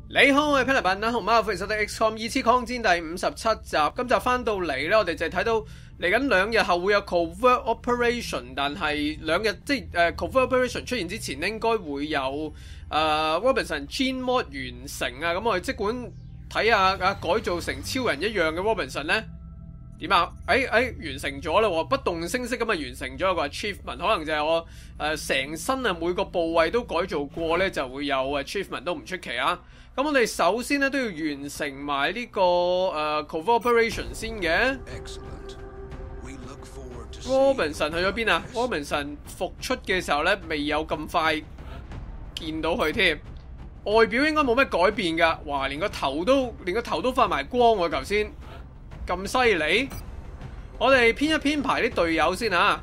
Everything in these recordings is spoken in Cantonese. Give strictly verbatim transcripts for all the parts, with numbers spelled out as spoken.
你好，我係 Penny 啦，同貓歡迎收睇 X COM 二次抗戰第五十七集。今集翻到嚟咧，我哋就睇到嚟緊兩日後會有 Covert Operation， 但係兩日即係誒、uh, Covert Operation 出現之前，應該會有誒、uh, Robinson Gene Mod 完成啊。咁我哋即管睇下啊，改造成超人一樣嘅 Robinson 咧點啊？誒誒、哎哎，完成咗啦喎，不動聲色咁啊完成咗一個 achievement， 可能就係我誒成、呃、身啊每個部位都改造過咧，就會有 achievement 都唔出奇啊！咁我哋首先咧都要完成埋呢、這個誒、呃、Covert Operation 先嘅。Robinson 去咗邊啊 ？Robinson 復出嘅時候咧，未有咁快見到佢添。外表應該冇乜改變㗎。哇！連個頭都連個頭都發埋光喎、啊，頭先咁犀利。我哋編一編排啲隊友先啊。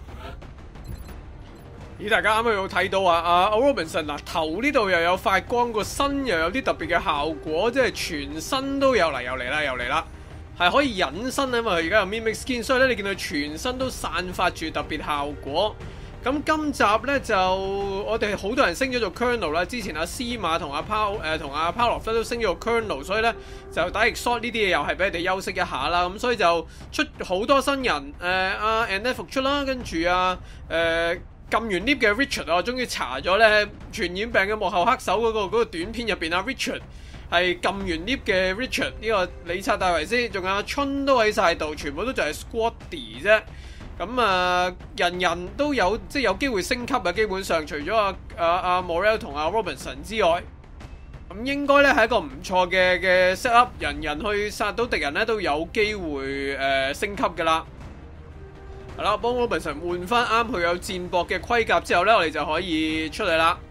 咦！大家啱啱有睇到啊？阿 Robinson 嗱，頭呢度又有發光，個身又有啲特別嘅效果，即係全身都有嚟，又嚟啦，又嚟啦，係可以隱身啊嘛！佢而家有 Mimic Skin， 所以咧你見到全身都散發住特別效果。咁今集咧就我哋好多人升咗做 Colonel 啦，之前阿司馬同阿 Paul 誒同阿 Pavlov 都升咗做 Colonel， 所以咧就打 Exhaust 呢啲嘢又係俾你哋休息一下啦。咁所以就出好多新人，誒、呃、阿 Annette 復出啦，跟住啊誒。撳完 lift 嘅 Richard 啊，終於查咗咧傳染病嘅幕後黑手嗰、嗰個嗰個短片入邊啊 Richard 係撳完 lift 嘅 Richard， 呢個理查戴維斯，仲有阿春都喺晒度，全部都就係 Squaddy 啫。咁啊，人人都有即係有機會升級啊，基本上除咗阿阿阿 Morell 同阿 Robinson 之外，咁應該咧係一個唔錯嘅嘅 set up， 人人去殺到敵人咧都有機會誒、呃、升級噶啦。係啦，幫 Robinson 換翻啱佢有戰搏嘅盔甲之後咧，我哋就可以出嚟啦。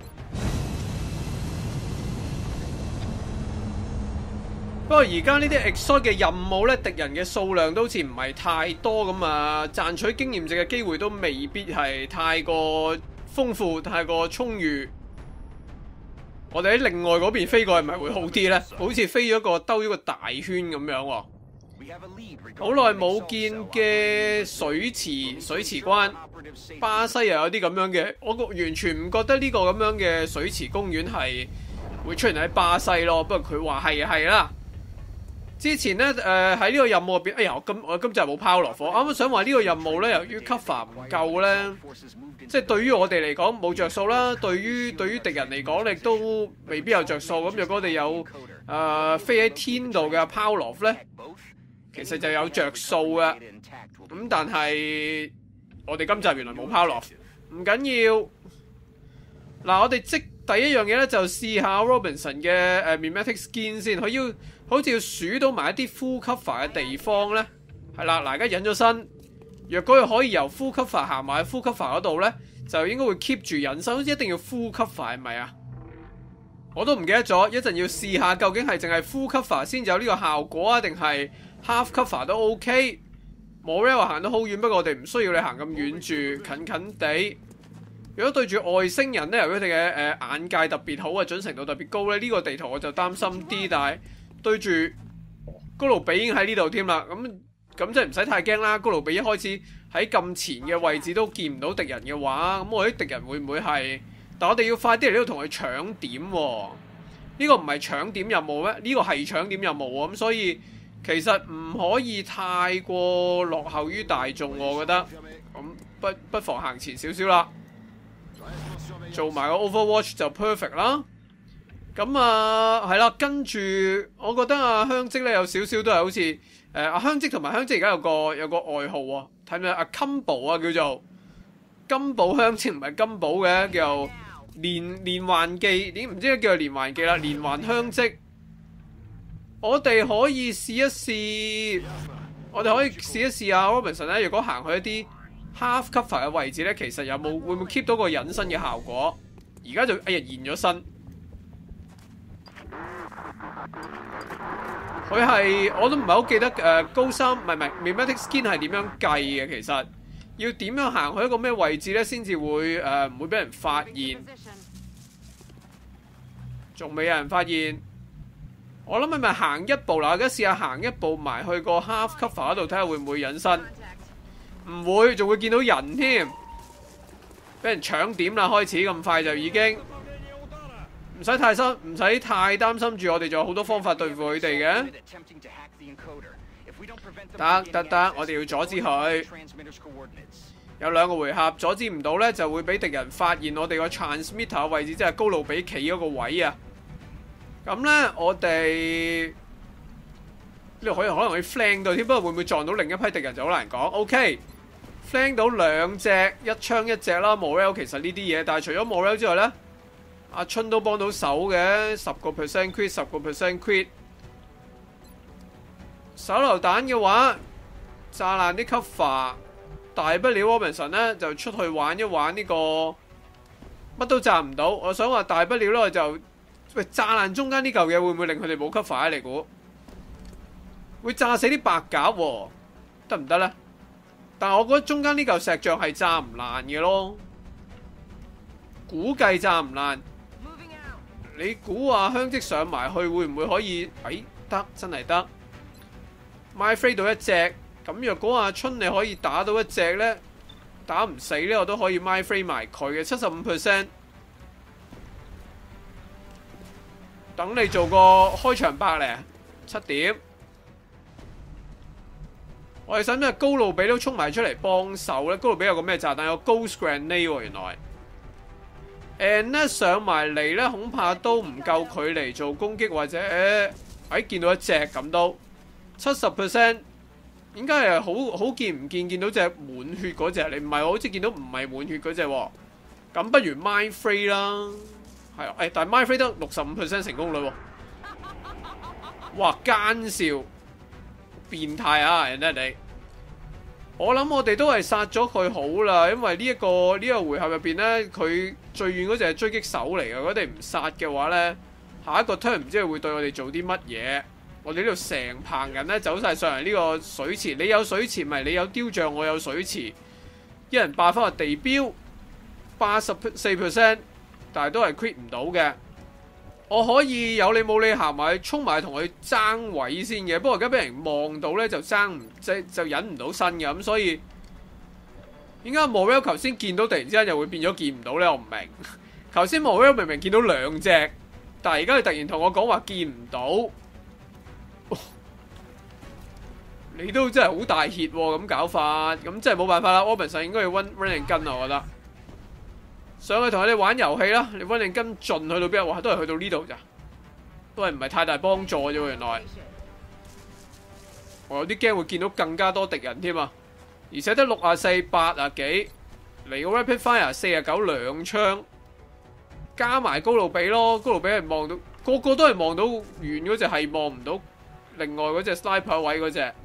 不過而家呢啲 Exhaust 嘅任務咧，敵人嘅數量都好似唔係太多咁啊，賺取經驗值嘅機會都未必係太過豐富、太過充裕。我哋喺另外嗰邊飛過去，係咪會好啲咧？好似飛咗個兜咗個大圈咁樣喎。好耐冇見嘅水池水池關，巴西又有啲咁樣嘅，我完全唔覺得呢個咁樣嘅水池公園係會出現喺巴西咯。不過佢話係係啦。之前咧誒喺呢個任務入邊，哎呀我今我今集冇拋落火，啱啱想話呢個任務咧，由於 cover 唔夠咧，即係對於我哋嚟講冇着數啦，對於對於敵人嚟講亦都未必有着數。咁若果我哋有誒、呃、飛喺天度嘅 Pavlov 咧，其實就有着數嘅，咁但係我哋今集原來冇Pavlov，唔緊要。嗱，我哋即第一樣嘢咧就試下 Robinson 嘅誒、uh, Mimetic Skin 先，佢要好似要數到埋一啲 full cover 嘅地方咧，係啦，嗱，而家隱咗身，若果佢可以由 full cover 行埋去 full cover 嗰度咧，就應該會 keep 住隱身，好似一定要 full cover 係咪啊？我都唔記得咗，一陣要試下究竟係淨係 full cover 先有呢個效果啊，定係 half cover 都 OK。Morell 話行得好遠，不過我哋唔需要你行咁遠住，近近地。如果對住外星人咧，由於佢哋嘅誒眼界特別好啊，準程度特別高咧，呢、這個地圖我就擔心啲。但係對住高盧比已經喺呢度添啦，咁咁即係唔使太驚啦。高盧比一開始喺咁前嘅位置都見唔到敵人嘅話，咁我啲敵人會唔會係？但我哋要快啲嚟呢度同佢搶點喎。呢、這個唔係搶點任務咩？呢、這個係搶點任務喎。咁所以其實唔可以太過落後於大眾，我覺得咁不不妨行前少少啦。做埋個 Overwatch 就 perfect 啦。咁啊，係啦，跟住我覺得啊香積咧有少少都係好似誒阿香積同埋香積而家有個有個外號喎，睇唔睇阿金寶啊，叫做金寶香積，唔係金寶嘅，叫做連連環技，點唔知叫做連環技啦，連環香積。我哋可以試一試，我哋可以試一試啊 Robinson 咧，如果行去一啲 half cover 嘅位置咧，其實有冇會唔會 keep 到個隱身嘅效果？而家就哎呀現咗身，佢係我都唔係好記得誒、呃、高三唔係唔係 Mimetic Skin 係點樣計嘅？其實要點樣行去一個咩位置咧，先至會誒唔會俾人發現？仲未有人發現。我諗係咪行一步啦？而家試下行一步埋去個 half cover 嗰度睇下會唔會隱身？唔會，仲會見到人添，俾人搶點啦！開始咁快就已經唔使太心，唔使太擔心住，我哋仲有好多方法對付佢哋嘅。得得得，我哋要阻止佢。有兩個回合阻止唔到呢，就會俾敵人發現我哋個 transmitter 位置，即係高路比企嗰個位啊。咁呢，我哋呢度可以可能可以 flank 到添，不過會唔會撞到另一批敵人就好難講。OK，flank 到兩隻，一槍一隻啦。Morel 其實呢啲嘢，但係除咗 Morel 之外呢，阿春都幫到手嘅，十個 percent crit， 十個 percent crit。手榴彈嘅話，炸爛啲 cover。大不了 Robinson 咧就出去玩一玩呢個乜都炸唔到。我想話大不了咧就喂炸爛中間呢嚿嘢，會唔會令佢哋冇 cover 啊？你估會炸死啲白鴿喎，得唔得呢？但係我覺得中間呢嚿石像係炸唔爛嘅咯，估計炸唔爛。你估話香積上埋去會唔會可以？哎，得，真係得。MyFrey 到一隻。咁若果阿春你可以打到一隻呢，打唔死呢，我都可以 MyFrey 埋佢嘅七十五 percent。等你做個開場白咧，七點。我哋使唔使高路比都衝埋出嚟幫手呢？高路比有個咩炸彈？有 Ghost Grenade 喎，原來。And 呢上埋嚟呢，恐怕都唔夠距離做攻擊，或者哎見到一隻咁都七十 percent。應該係好好見唔見見到隻滿血嗰隻，你唔係我好似見到唔係滿血嗰隻喎。咁不如 MyFrey 啦，係啊，誒，但係 MyFrey 得六十五 percent 成功率喎。哇，奸笑，變態啊！人哋你，我諗我哋都係殺咗佢好啦，因為呢、這、一個呢、這個回合入邊咧，佢最遠嗰隻係追擊手嚟嘅，如果我哋唔殺嘅話咧，下一個 turn 唔知係會對我哋做啲乜嘢。我哋呢度成棚人咧走晒上嚟呢個水池，你有水池咪你有雕像，我有水池，一人霸翻個地標，八十四 percent， 但係都係 crit 唔到嘅。我可以有理冇理行埋去衝埋同佢爭位先嘅，不過而家俾人望到咧就爭唔即係就引唔到身嘅，咁所以點解 Morel 頭先見到突然之間又會變咗見唔到咧？我唔明。頭先 Morel 明明見到兩隻，但係而家佢突然同我講話見唔到。你都真係好大血喎，咁搞法，咁真係冇辦法啦。Robinson 應該要 run run and gun啊，我覺得。上去同佢哋玩遊戲啦，你 run and gun 盡去到邊啊？哇，都係去到呢度咋，都係唔係太大幫助啫喎，原來。我有啲驚會見到更加多敵人添啊，而且得六啊四、八啊幾，嚟個 rapid fire 四啊九兩槍，加埋高路比咯，高路比係望到，個個都係望到遠嗰隻，係望唔到另外嗰隻 sniper 位嗰隻。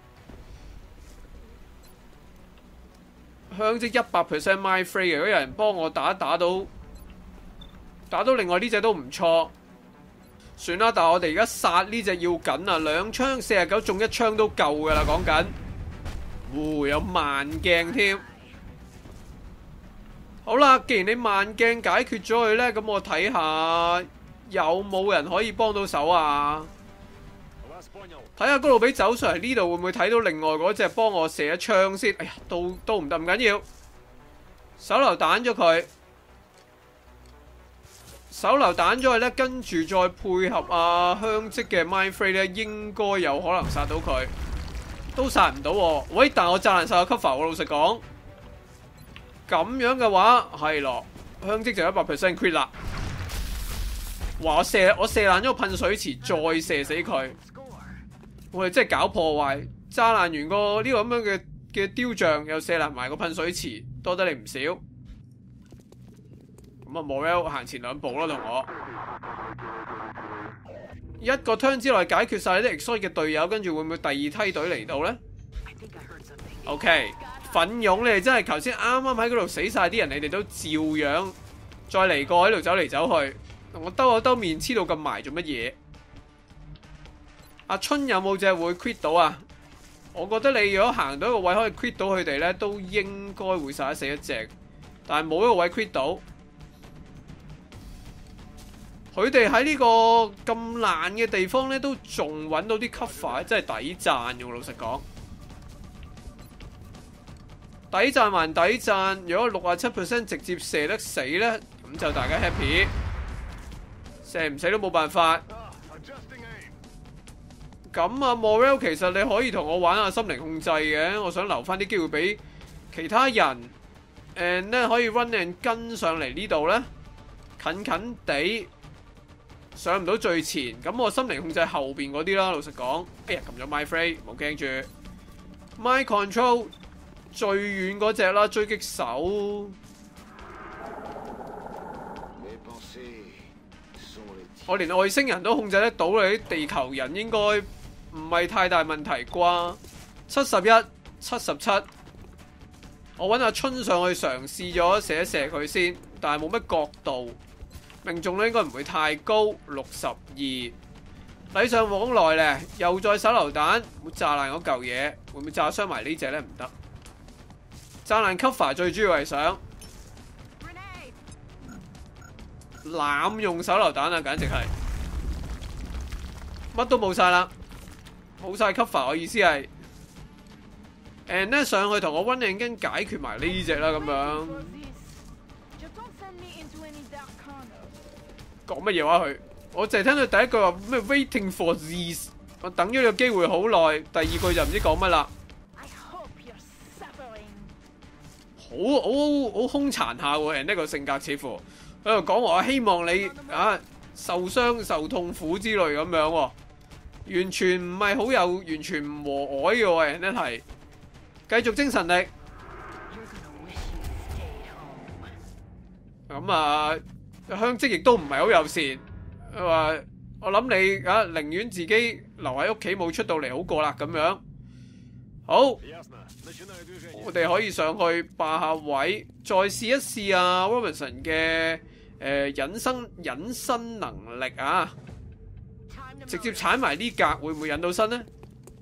香積一百 percent MyFrey 嘅，如果有人幫我打打到打到另外呢隻都唔錯，算啦。但係我哋而家殺呢隻要緊啊，兩槍四十九中一槍都夠噶啦，講緊。哦，有慢鏡添。好啦，既然你慢鏡解決咗佢呢，咁我睇下有冇人可以幫到手啊？睇下高路比走上嚟呢度會唔會睇到另外嗰隻幫我射一槍先？哎呀，都都唔得，唔緊要。手榴彈咗佢，手榴彈咗佢咧，跟住再配合阿香積嘅 MyFrey 咧，應該有可能殺到佢。都殺唔到喎。喂，但我炸爛晒個 cover，我老實講。咁樣嘅話係咯，香積就一百 percent crit 啦。哇！我射我射爛咗個噴水池，再射死佢。我哋真係搞破壞，炸爛完個呢個咁樣嘅嘅雕像，又射爛埋個噴水池，多得你唔少。咁啊 ，Morel 行前兩步咯，同我一個 turn 之內解決晒啲 exhaust 嘅隊友，跟住會唔會第二梯隊嚟到呢 ？OK， 奮勇，你哋真係頭先啱啱喺嗰度死晒啲人，你哋都照樣再嚟過喺度走嚟走去，我兜我兜面黐到咁埋做乜嘢？阿春有冇隻會 crit 到啊？我覺得你如果行到一個位可以 crit 到佢哋呢，都應該會殺得死一隻。但係冇一個位 crit 到，佢哋喺呢個咁爛嘅地方呢，都仲揾到啲 cover， 真係抵讚嘅。老實講，抵讚還抵讚。如果六十七 percent 直接射得死呢，咁就大家 happy。 射唔死都冇辦法。咁啊 Morel 其實你可以同我玩下心靈控制嘅，我想留翻啲機會俾其他人。誒咧可以 run and 跟上嚟呢度咧，近近地上唔到最前。咁我心靈控制後邊嗰啲啦。老實講，哎呀撳咗 my frame， 冇驚住 my control 最遠嗰隻啦，狙擊手。我連外星人都控制得到，你啲地球人應該唔係太大問題啩？七十一、七十七，我揾阿春上去嘗試咗射一射佢先，但係冇乜角度，命中率應該唔會太高。六十二，禮尚往來咧，又再手榴彈，會炸爛嗰嚿嘢，會唔會炸傷埋呢隻呢？唔得，炸爛 cover 最主要係想濫用手榴彈啊，簡直係乜都冇晒啦，冇晒 cover。我意思係 ，and 咧上去同我溫領根解決埋呢隻啦，咁樣講乜嘢話佢？我淨係聽到第一句話咩 waiting for this， 我等咗呢個機會好耐，第二句就唔知講乜啦。好好好兇殘下喎 ，and 呢個性格似乎。喺度講我希望你啊受傷受痛苦之類咁樣喎，完全唔係好有，完全唔和藹嘅喎，人哋係繼續精神力。咁啊，香積亦都唔係好友善，佢話我諗你啊寧願自己留喺屋企冇出到嚟好過啦咁樣。好，我哋可以上去霸下位，再試一試啊 Robinson 嘅。誒隱身隱身能力啊！直接踩埋呢格會唔會引到身呢？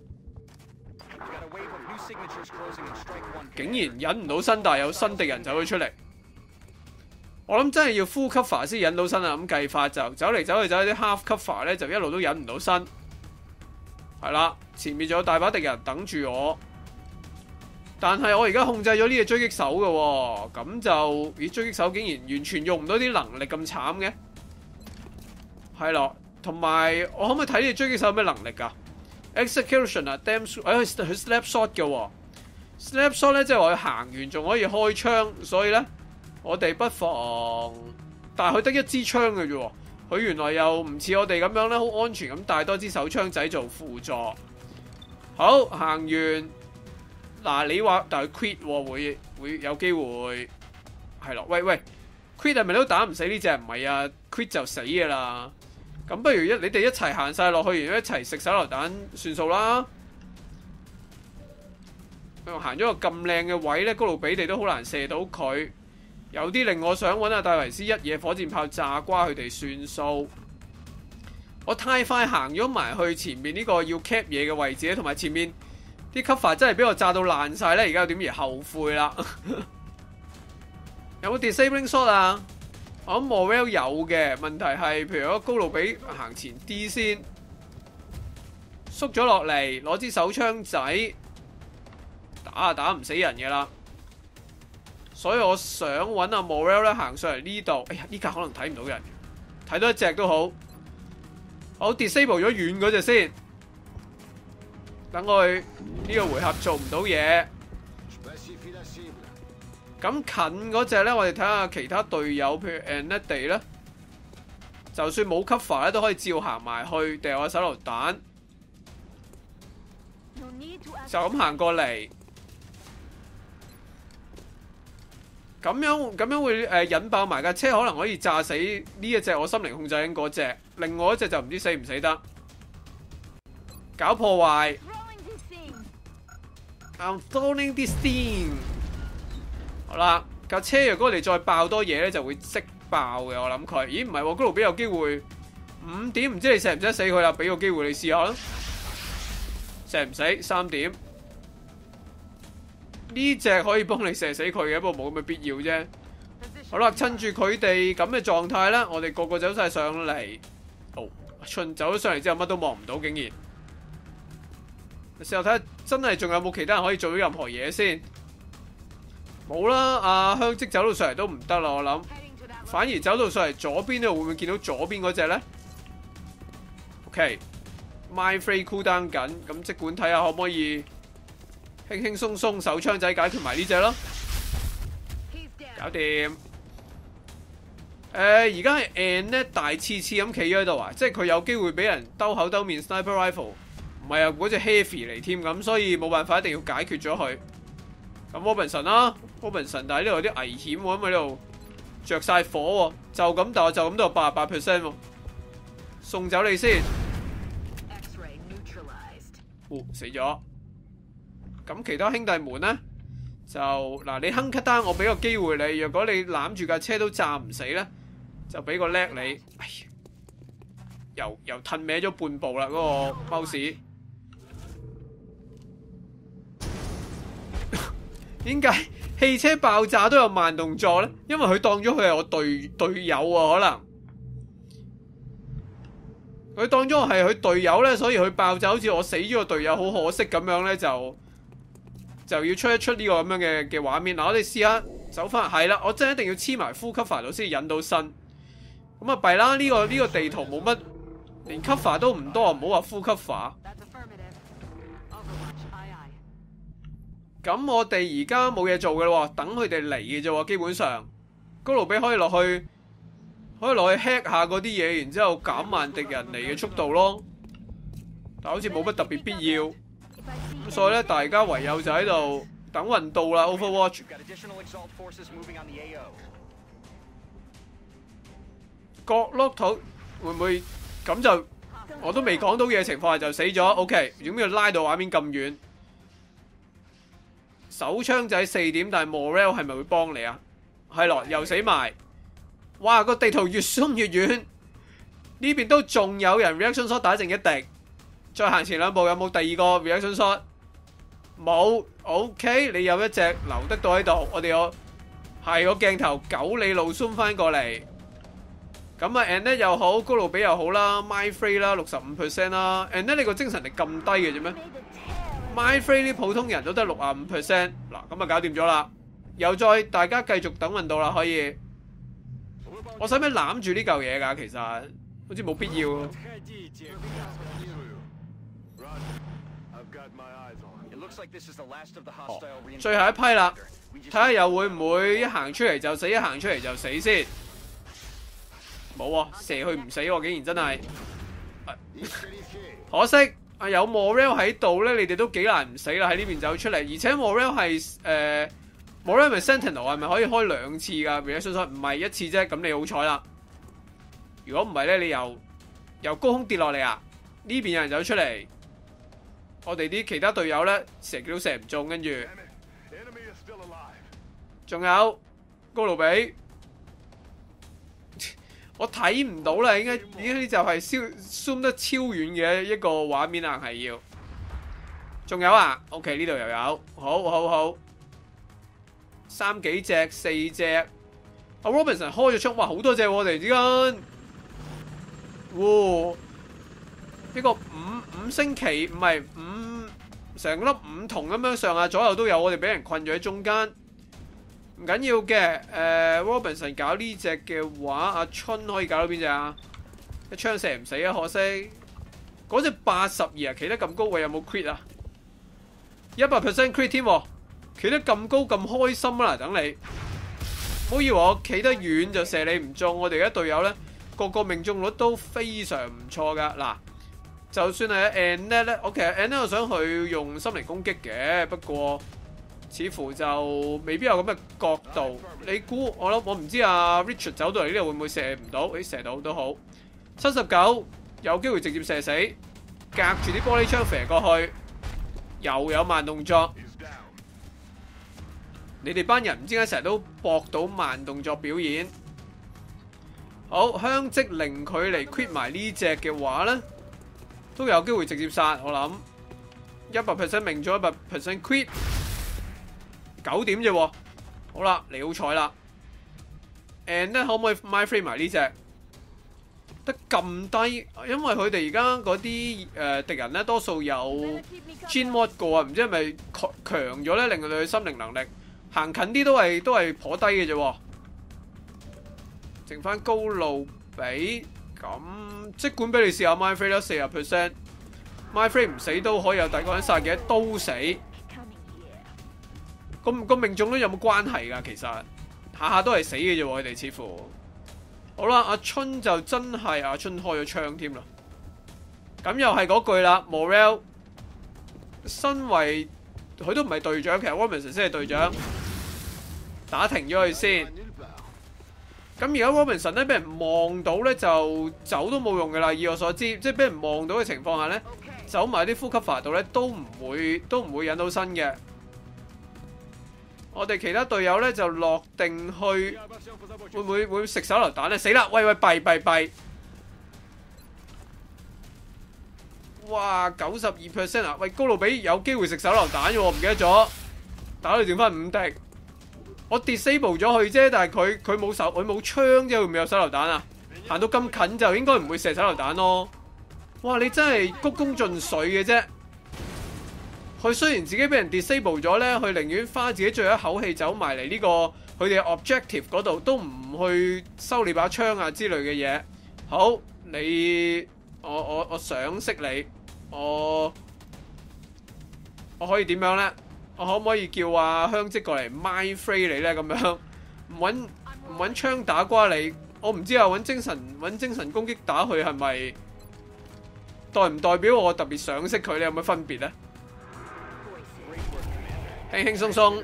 竟然引唔到身，但係有新敵人走咗出嚟。我諗真係要 full cover 先引到身啊！咁計法就走嚟走去走去啲 half cover 咧，就一路都引唔到身。係啦，前面仲有大把敵人等住我。但係我而家控制咗呢隻狙擊手嘅喎，咁就咦狙擊手竟然完全用唔到啲能力咁慘嘅，係咯，同埋我可唔可以睇呢隻狙擊手有咩能力㗎 ？Execution 啊 ，damn， 誒佢 slap shot 嘅喎 ，slap shot 咧即係話佢行完仲可以開槍，所以咧我哋不妨，但係佢得一支槍嘅啫喎，佢原來又唔似我哋咁樣咧，好安全咁帶多支手槍仔做輔助。好，行完。嗱，你話但係 quit 喎，會會有機會係咯？喂喂 ，quit 係咪都打唔死呢隻？唔係啊 ，quit 就死㗎啦。咁不如一你哋一齊行晒落去，然後一齊食手榴彈算數啦。行咗個咁靚嘅位咧，高路比地都好難射到佢。有啲令我想揾阿戴維斯一嘢火箭炮炸瓜佢哋算數。我太快行咗埋去前面呢個要 cap 嘢嘅位置，同埋前面。啲 cover 真係俾我炸到爛晒咧，而家有點而後悔啦。有冇 disabling shot 啊？我諗 Morel 有嘅，問題係譬如我高路比行前啲先，縮咗落嚟攞支手槍仔打啊打唔死人嘅啦。所以我想揾阿 Morel 咧行上嚟呢度。哎呀，呢格可能睇唔到人，睇到一隻都好。好 disable 咗遠嗰隻先。等我去呢個回合做唔到嘢，咁近嗰隻咧，我哋睇下其他隊友，譬如 Andy 咧，就算冇 cover 咧，都可以照行埋去掉下手榴彈，就咁行過嚟，咁樣咁樣會誒引爆埋架車，可能可以炸死呢一隻我心靈控制緊嗰隻，另外一隻就唔知死唔死得，搞破壞。I'm throwing this thing。好啦，架車如果我哋再爆多嘢咧，就會即爆嘅。我諗佢，咦唔係喎，高路比有機會五點，唔知你射唔射死佢啦？俾個機會你試下啦，射唔死三點。呢隻可以幫你射死佢嘅，不過冇咁嘅必要啫。好啦，趁住佢哋咁嘅狀態咧，我哋個個走晒上嚟。哦，巡走咗上嚟之後，乜都望唔到，竟然。試下睇下，真係仲有冇其他人可以做到任何嘢先？冇啦，阿香積走到上嚟都唔得啦，我諗。 反而走到上嚟左邊咧，會唔會見到左邊嗰隻咧 ？OK，Mindfray cooldown 緊，咁即管睇下可唔可以輕輕鬆鬆手槍仔解決埋呢隻咯。搞掂。誒、呃，而家係 N 咧大刺刺咁企咗喺度啊，即係佢有機會俾人兜口兜面 sniper rifle， 唔係啊，嗰隻 heavy 嚟添咁，所以冇辦法，一定要解決咗佢。咁 Robinson 啦 ，Robinson， 但係呢度有啲危險喎，因為呢度着晒火喎，就咁但係就咁都有八十八 percent 喎，送走你先。哦，死咗。咁其他兄弟們咧？就嗱，你哼咳單，我俾個機會你。若果你攬住架車都炸唔死咧，就俾個叻你。哎呀，又又褪歪咗半步啦，嗰、嗰個 mouse。點解汽車爆炸都有慢動作咧？因為佢當咗佢係我隊隊友啊，可能佢當咗我係佢隊友咧，所以佢爆炸好似我死咗個隊友，好可惜咁樣咧就。就要出一出呢個咁樣嘅嘅畫面嗱，我哋試下走翻係啦，我真係一定要黐埋 full cover 度先引到身。咁啊弊啦，呢個呢個地圖冇乜，連 cover 都唔多，唔好話 full cover。咁我哋而家冇嘢做嘅咯，等佢哋嚟嘅啫喎，基本上高盧比可以落去，可以落去 hack 下嗰啲嘢，然之後減慢敵人嚟嘅速度咯。但好似冇乜特別必要。咁所以咧，大家唯有就喺度等運到啦。Overwatch 角落頭會唔會咁就我都未講到嘢情況下就死咗 ？OK， 點解要拉到畫面咁遠？手槍仔四點，但係 Morale 係咪會幫你啊？係咯，又死埋。哇！個地圖越鬆越遠，呢邊都仲有人 reaction shot 打剩一滴。再行前兩步有冇第二個 reaction shot？ 冇 ，OK， 你有一隻留得到喺度，我哋有係個鏡頭九里路 zoom 翻過嚟。咁啊 ，and 咧又好，高盧比又好啦 ，Mindfray 啦，六十五 percent 啦 ，and 咧你個精神力咁低嘅啫咩 ？Mindfray 啲普通人都得六十五 percent， 嗱咁啊搞掂咗啦。又再大家繼續等運到啦，可以。我使唔使攬住呢嚿嘢㗎？其實好似冇必要。哦，最後一批啦，睇下又會唔會一行出嚟就死，一行出嚟就死先。冇啊，射去唔死喎，竟然真係。可惜啊，有 Morale 喺度咧，你哋都幾難唔死啦。喺呢邊走出嚟，而且 Morale 係誒 Morale 咪 Sentinel 係咪可以開兩次㗎？reaction shot 唔係一次啫，咁你好彩啦。如果唔係咧，你由由高空跌落嚟啊！呢邊有人走出嚟。我哋啲其他隊友咧，成日都射唔中，跟住仲有高盧比，我睇唔到啦，應該應該就係 zoom 得超遠嘅一個畫面硬係要。仲有啊 ，OK 呢度又有，好好好，三幾隻四隻，阿 Robinson 開咗槍，哇好多隻喎，我哋之間，哇！呢個五五星旗唔係五成粒五銅咁樣上下左右都有，我哋俾人困咗喺中間，唔緊要嘅。誒、呃、Robinson 搞呢隻嘅話，阿春可以搞到邊隻啊？一槍射唔死啊，可惜。嗰隻八十二啊，企得咁高位有冇 crit 啊？一百 percent crit 添，企得咁高咁開心啊！等你，唔好以為我企得遠就射你唔中，我哋而家隊友咧個個命中率都非常唔錯噶嗱。就算係 Annette 咧，我其實 Annette 我想去用心靈攻擊嘅，不過似乎就未必有咁嘅角度。你估我諗我唔知啊 Richard 走到嚟呢度會唔會射唔到？誒射到都好，七十九有機會直接射死，隔住啲玻璃窗射過去，又有慢動作。你哋班人唔知點解成日都搏到慢動作表演。好，香積零距離 quit 埋呢隻嘅話咧，都有機會直接殺，我諗一百 percent 命中，一百 percent quit， 九點啫喎。好啦，你好彩啦。and 咧可唔可以 Mindfray埋呢隻？得咁低，因為佢哋而家嗰啲誒敵人咧多數有 Gene Mod 過啊，唔知係咪強強咗咧，令到佢心靈能力行近啲都係都係頗低嘅啫喎。 剩翻高路比，咁即管俾你試下 Mindfray 啦，四十 percent。Mindfray 唔死都可以有第二個人殺嘅，都死。咁個命中率有冇關係㗎？其實下下都係死嘅啫喎，佢哋似乎。好啦，阿春就真係阿春開咗槍添啦。咁又係嗰句啦 ，Morale 身為佢都唔係隊長，其實 Robinson 先係隊長，打停咗佢先。咁而家 Robinson 咧俾人望到咧就走都冇用㗎啦，以我所知，即係俾人望到嘅情況下咧，走埋啲呼吸法度咧都唔會都唔會引到身嘅。我哋其他隊友咧就落定去，會唔會會食手榴彈咧？死啦！喂喂，弊弊弊！哇，九十二 percent 啊！喂，高路比有機會食手榴彈嘅喎，唔記得咗，打到剩翻五滴。我 disable 咗佢啫，但係佢佢冇手，佢冇槍啫，會唔會有手榴彈啊？行到咁近就應該唔會射手榴彈咯。哇！你真係鞠躬盡瘁嘅啫。佢雖然自己俾人 disable 咗咧，佢寧願花自己最後一口氣走埋嚟呢個佢哋 objective 嗰度，都唔去收你把槍啊之類嘅嘢。好，你我我我想識你，我我可以點樣咧？我可唔可以叫阿香積過嚟 Mindfray 你咧？咁樣唔揾唔揾槍打瓜你？我唔知啊，揾精神揾精神攻擊打佢係咪代唔代表我特別賞識佢咧？有乜分別咧？輕輕鬆鬆，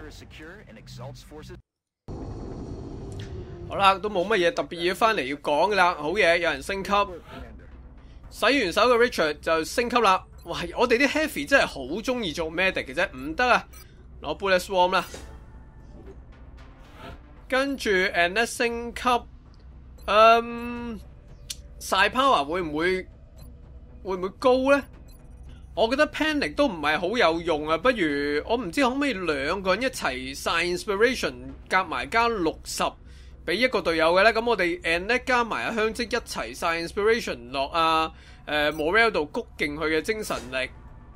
好啦，都冇乜嘢特別嘢翻嚟要講噶啦。好嘢，有人升級，洗完手嘅 Richard 就升級啦。哇，我哋啲 Heavy 真係好中意做 Medic 嘅啫，唔得啊！攞 Bullet Swarm 啦，跟住 and 升級，嗯，晒 Power 會唔會會唔會高咧？我覺得 Panic 都唔係好有用啊，不如我唔知可唔可以兩個人一齊晒 Inspiration 夾埋加六十俾一個隊友嘅咧？咁我哋 and 加埋阿香積一齊晒 Inspiration 落啊誒 Morale 度谷勁佢嘅精神力。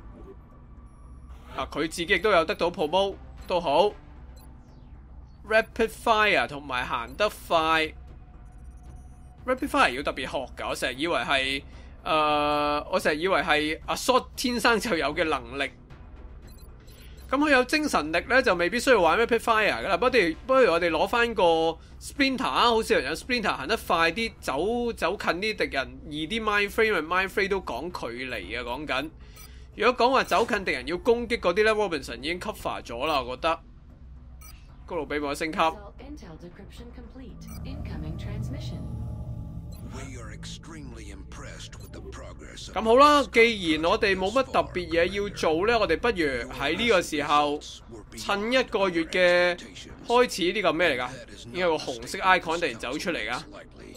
啊，佢自己亦都有得到 promote 都好 ，Rapid Fire 同埋行得快 ，Rapid Fire 要特別學㗎，我成日以為係。誒、uh，我成日以為係阿 Shot 天生就有嘅能力，咁佢有精神力咧，就未必需要玩 Rapid Fire 噶啦。不如不如我哋攞翻個 Splinter 啊，好少人有 Splinter 行得快啲，走走近啲敵人，易啲 Mindfray，因為 Mindfray 都講距離啊，講緊。如果講話走近敵人要攻擊嗰啲咧 ，Robinson 已經 cover 咗啦，我覺得。高路比冇升級。咁好啦，既然我哋冇乜特別嘢要做呢，我哋不如喺呢個時候趁一個月嘅開始，呢個咩嚟噶？應該有個紅色 icon 突然走出嚟噶。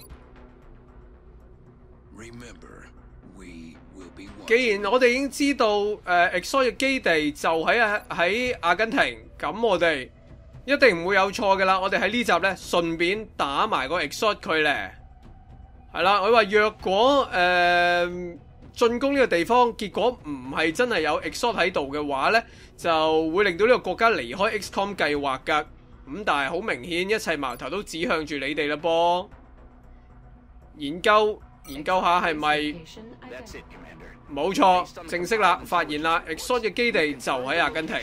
既然我哋已經知道誒 Exort 嘅基地就喺喺阿根廷，咁我哋一定唔會有錯噶啦。我哋喺呢集呢，順便打埋個 Exort 佢咧。係啦，佢話若果誒進攻呢個地方，結果唔係真係有 Exort 喺度嘅話呢，就會令到呢個國家離開 X COM 計劃噶。咁但係好明顯，一切矛頭都指向住你哋啦噃。研究研究下係咪？冇錯，正式啦，發現啦 ，Exort 嘅基地就喺阿根廷。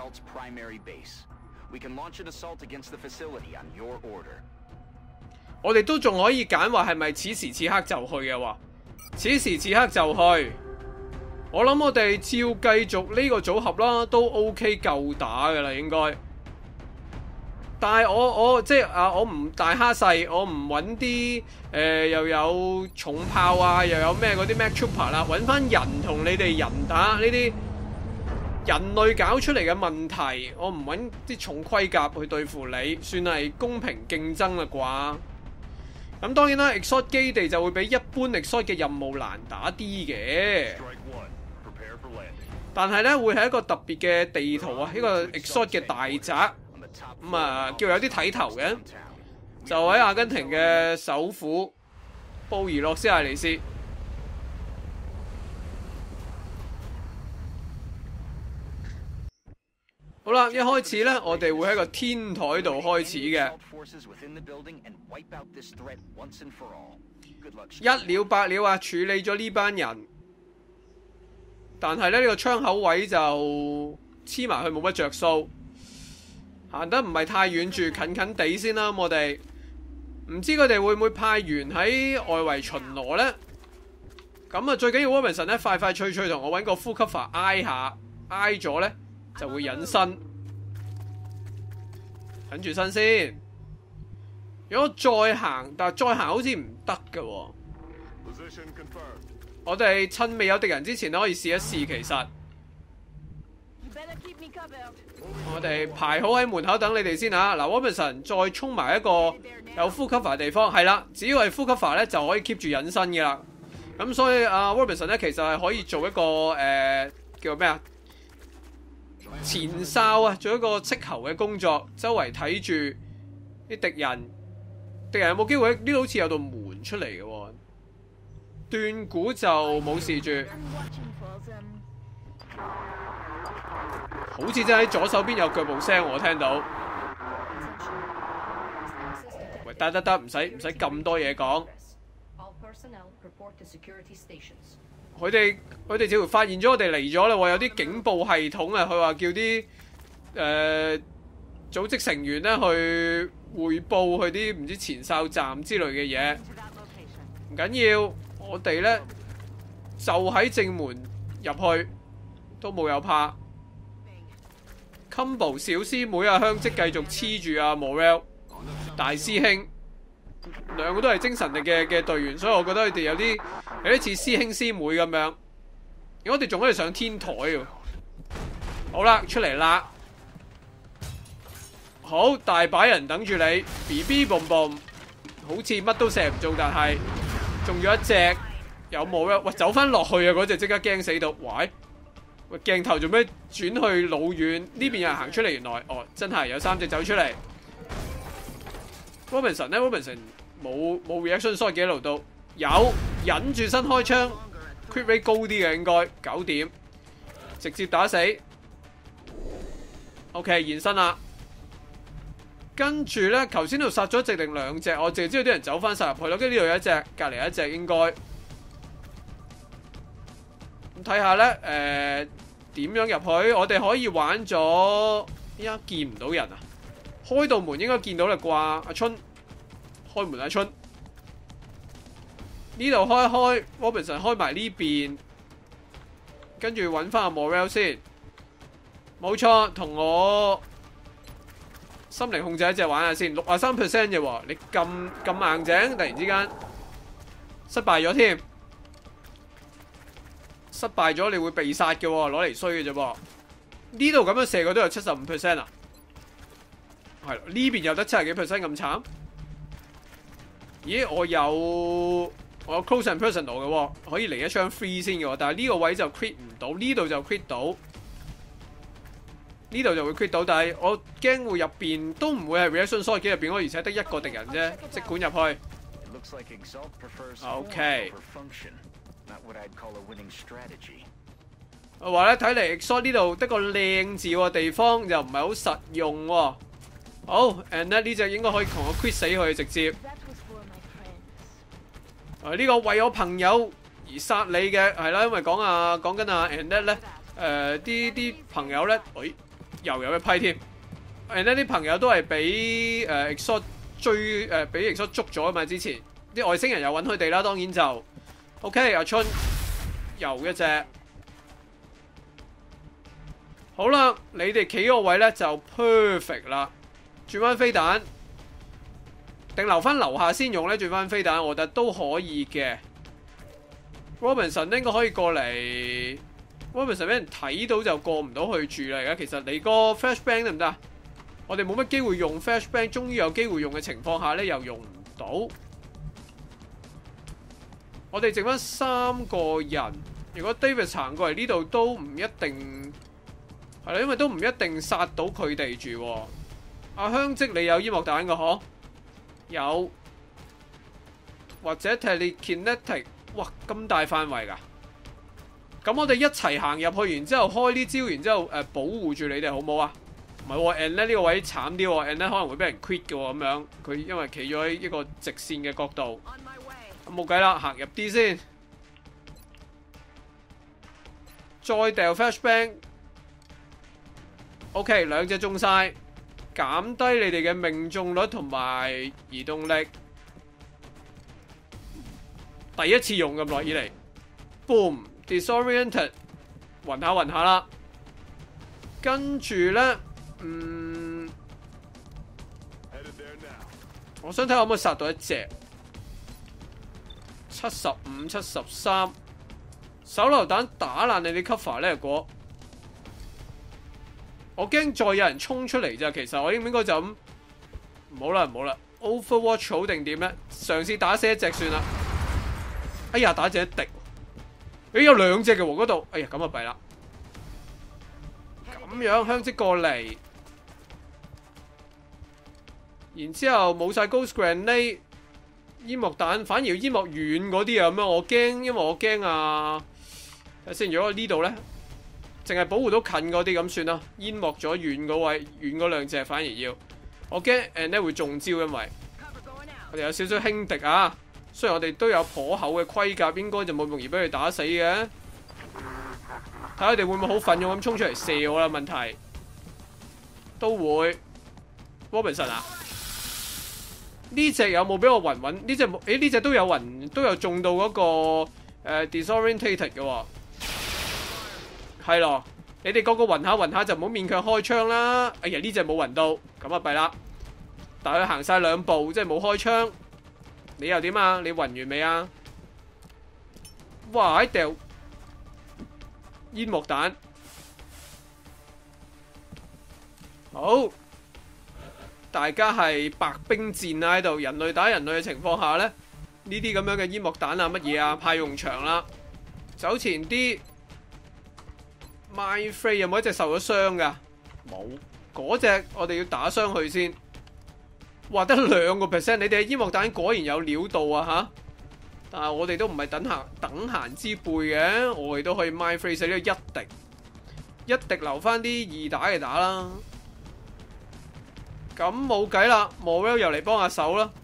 我哋都仲可以揀話係咪此時此刻就去嘅喎，此時此刻就去。我諗我哋照繼續呢個組合啦，都 OK 夠打㗎啦應該。但係我我即係啊，我唔大蝦細，我唔揾啲誒又有重炮啊，又有咩嗰啲 Mac Trooper 啦，揾翻人同你哋人打呢啲人類搞出嚟嘅問題，我唔揾啲重盔甲去對付你，算係公平競爭啦啩。咁當然啦 ，Exort 基地就會比一般 Exort 嘅任務難打啲嘅，但係咧會係一個特別嘅地圖啊，一個 Exort 嘅大宅，咁啊叫有啲睇頭嘅，就喺阿根廷嘅首府布宜諾斯艾利斯。 好啦，一開始呢，我哋會喺個天台度開始嘅，一了百了啊！處理咗呢班人，但係咧呢、呢個窗口位就黐埋去冇乜着數，行得唔係太遠住，近近地先啦。我哋唔知佢哋會唔會派員喺外圍巡邏呢？咁啊，最緊要 Robinson 咧快快脆脆同我揾個呼吸法挨下，挨咗呢就會隱身，忍住身先。如果再行，但係再行好似唔得㗎。我哋趁未有敵人之前可以試一試。其實我哋排好喺門口等你哋先吓。嗱 ，Robinson 再衝埋一個有呼吸法嘅地方，係啦，只要係呼吸法咧就可以 keep 住隱身嘅啦。咁所以阿 Robinson 咧其實係可以做一個誒、呃、叫咩啊前哨啊，做一個斥候嘅工作，周圍睇住啲敵人。敵人有冇機會？呢度好似有道門出嚟嘅喎，斷估就冇事住，好似真係喺左手邊有腳步聲，我聽到。喂，得得得，唔使唔使咁多嘢講。佢哋佢哋似乎發現咗我哋嚟咗啦喎，有啲警報系統啊，佢話叫啲誒、呃、組織成員咧去匯報去啲唔知前哨站之類嘅嘢，唔緊要，我哋呢就喺正門入去，都冇有怕。Combo 小師妹啊，香積繼續黐住啊 Morel 大師兄，兩個都係精神力嘅嘅隊員，所以我覺得佢哋有啲有啲似師兄師妹咁樣。我哋仲可以上天台喎。好啦，出嚟啦！好大把人等住你 ，B B boom boom， 好似乜都射唔中，但係中咗一隻，有冇啊？喂，走翻落去啊！嗰隻即刻驚死到，喂喂，鏡頭做咩轉去老遠？呢邊有人行出嚟，原來哦，真係有三隻走出嚟。Robinson 咧 ，Robinson 冇冇 reaction shot 嘅一路都有忍住身開槍 ，crit rate 高啲嘅應該九點，直接打死。OK， 現身啦。跟住咧，頭先度殺咗一隻定兩隻，我淨係知道啲人走翻晒入去咯。跟住呢度有一隻，隔離有一隻應該。咁睇下咧，誒、呃、點樣入去？我哋可以玩咗，依家見唔到人啊！開道門應該見到啦啩？阿春，開門阿春。呢度開一開 ，Robinson 開埋呢邊，跟住揾翻阿 Morel 先。冇錯，同我心靈控制一隻玩下先，六十三 percent 啫喎，你咁咁硬淨，突然之間失敗咗添，失敗咗你會被殺嘅喎，攞嚟衰嘅啫噃。呢度咁樣射佢都有七十五 percent 啊，係咯，呢邊又得七十幾 percent 咁慘。咦，我有我有 close and personal 嘅喎，可以嚟一槍 free 先嘅喎，但係呢個位就 crit 唔到，呢度就 crit 到。呢度就會 crit 到，但係我驚會入邊都唔會係 reaction shot 機入邊，我而且得一個敵人啫，即管入去。OK。我話咧，睇嚟 Exalt 呢度得個靚字喎，地方又唔係好實用喎。好 ，and 咧呢隻應該可以同我 crit 死佢直接。啊，呢個為我朋友而殺你嘅係啦，因為講啊講緊啊 and 咧誒啲啲朋友咧，誒。又有一批添，誒呢啲朋友都係俾誒 Exalt 追誒俾 Exalt 捉咗啊嘛！之前啲外星人又揾佢哋啦，當然就 OK。阿春又一隻，好啦，你哋企個位咧就 perfect 啦。轉翻飛彈，定留翻樓下先用咧？轉翻飛彈，我覺得都可以嘅。Robinson 應該可以過嚟。Robinson 俾人睇到就過唔到去住啦，而家其實你個 flashbang 得唔得啊？我哋冇乜機會用 flashbang， 終於有機會用嘅情況下咧，又用唔到。我哋剩翻三個人，如果 David 行過嚟呢度都唔一定係啦，因為都唔一定殺到佢哋住。阿香積你有煙幕彈嘅嗬？有，或者 telekinetic， 哇咁大範圍㗎？咁我哋一齊行入去，然之後開呢招，然之後誒、呃、保護住你哋好唔好啊？ 唔係喎 ，and 咧呢個位慘啲喎 ，and 咧可能會俾人 quit 嘅喎，咁樣佢因為企咗喺一個直線嘅角度，咁冇計啦，行入啲先，再掉 flashbang。OK， 兩隻中晒，減低你哋嘅命中率同埋移動力。第一次用咁耐以嚟 ，boom disoriented， 暈下暈下啦，跟住咧。嗯，我想睇下可唔可以殺到一隻七十五、七十三手榴彈打爛你啲 cover 咧。如果我驚再有人衝出嚟咋，其實我應唔應該就咁唔好啦，唔好啦。Overwatch 好定點咧？嘗試打死一隻算啦。哎呀，打只一滴，咦有兩隻嘅喎嗰度。哎呀，咁啊弊啦。咁樣香積過嚟。然之後冇晒 Ghost Grenade 煙幕彈，反而要煙幕遠嗰啲啊咁樣，我驚，因為我驚啊。睇先，如果呢度咧，淨係保護到近嗰啲咁算啦。煙幕咗遠嗰位，遠嗰兩隻反而要，我驚 and 咧會中招，因為我哋有少少輕敵啊。雖然我哋都有頗厚嘅盔甲，應該就冇容易俾佢打死嘅。睇下佢哋會唔會好奮勇咁衝出嚟射我啦？問題都會 Robinson 啊。呢隻有冇俾我暈暈？呢隻冇，誒呢隻都有暈，都有中到嗰、那個誒、呃、disorientated 嘅喎。係咯，你哋個個暈下暈下就唔好勉強開槍啦。哎呀，呢隻冇暈到，咁啊弊啦。但係佢行晒兩步，即係冇開槍。你又點啊？你暈完未啊？哇！喺掉煙幕彈，好。大家係白兵戰啊喺度，人類打人類嘅情況下咧，呢啲咁樣嘅煙幕彈啊乜嘢啊派用場啦。走前啲 ，Mindfray 有冇一隻受咗傷噶？冇，嗰隻我哋要打傷佢先。哇，得兩個 percent， 你哋嘅煙幕彈果然有料到啊吓！但係我哋都唔係等閒等閒之輩嘅，我哋都可以 Mindfray 死呢個一滴，一滴留翻啲二打嘅打啦。咁冇計啦 ，Morel 又嚟幫下手啦。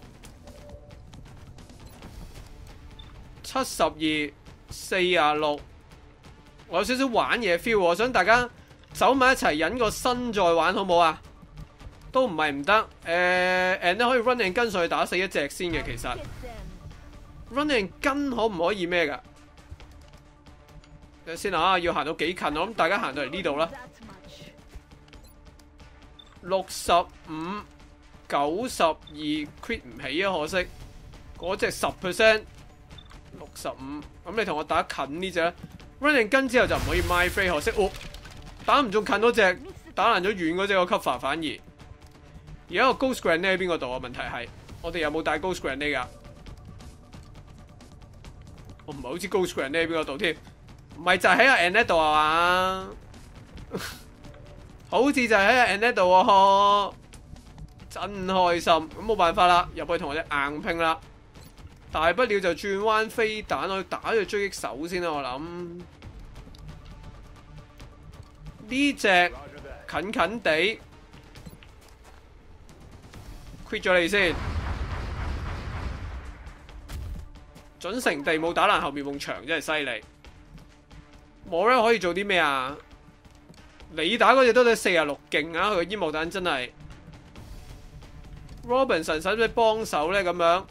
七十二、四十六，我有少少玩嘢 feel， 我想大家走埋一齊引個身再玩，好唔好啊？都唔係唔得，誒、呃、，and 咧可以 run and gun 上去打死一隻先嘅，其實 run and gun 可唔可以咩噶？睇先啊，要行到幾近？我諗大家行到嚟呢度啦。六十五、九十二 crit 唔起啊，可惜嗰隻十 percent， 六十五，咁你同我打近呢隻 run and gun 之後就唔可以 Mindfray， 可惜哦，打唔中近嗰隻，打爛咗遠嗰隻個 cover 反而。而家個 Ghost Grenade 喺邊個度啊？問題係我哋有冇帶 Ghost Grenade 噶？我唔係好知 Ghost Grenade 喺邊個度添，唔係就係喺阿 Annette 度啊嘛？好似就係喺阿 Annette 度啊！真開心，咁冇辦法啦，入去同我哋硬拼啦。大不了就轉彎飛彈去打佢追擊手先啦，我諗呢隻近近地。quit 咗你先，準成地冇打爛後面埲牆，真係犀利。Morel可以做啲咩啊？你打嗰隻都得四十六勁啊！佢個煙幕彈真係。Robinson 使唔使幫手咧？咁樣，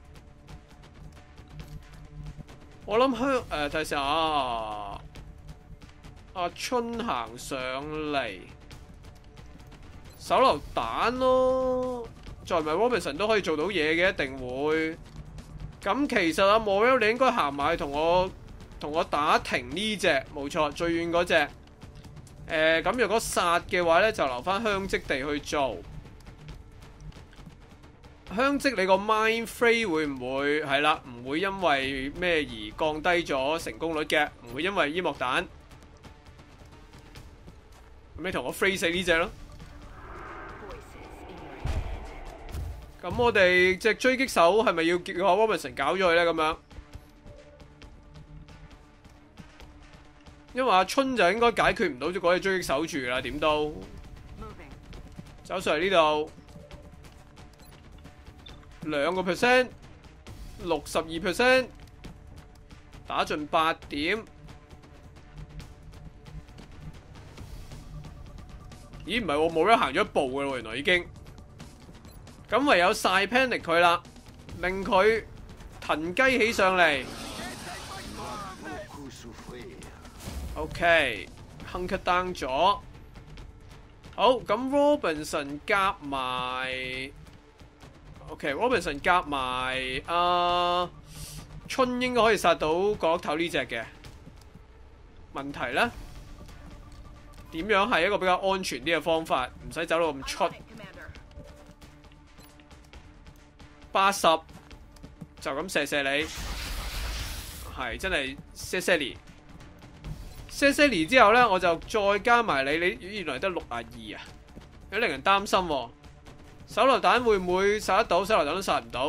我諗香誒睇下啊，阿春行上嚟，手榴彈咯。再唔係 Robinson 都可以做到嘢嘅，一定會。咁其實阿 Morel 你應該行埋同我同我打停呢隻，冇錯，最遠嗰隻。誒、呃，咁若果殺嘅話咧，就留翻香積地去做。香積你個 Mindfray 會唔會係啦？唔會因為咩而降低咗成功率嘅，唔會因為煙幕彈。咁你同我 Fray 死呢隻咯。咁我哋隻追擊手係咪要叫阿 Robinson 搞咗佢咧？咁樣，因為阿春就應該解決唔到嗰隻追擊手住啦，點都走上嚟呢度，兩個 percent， 六十二 percent， 打進八點。咦？唔係喎，冇人行咗一步嘅喎，原來已經。咁唯有晒 panic 佢啦，令佢騰雞起上嚟。OK，hunker down 咗。好，咁 Robinson 夾埋 ，OK，Robinson 夾埋啊，春應該可以殺到角落頭呢隻嘅。問題咧，點樣係一個比較安全啲嘅方法，唔使走到咁出。八十就咁射射你，係真係射射你，射射你之後咧，我就再加埋你，你原來得六啊二啊，有令人擔心喎。手榴彈會唔會殺得到？手榴彈都殺唔到。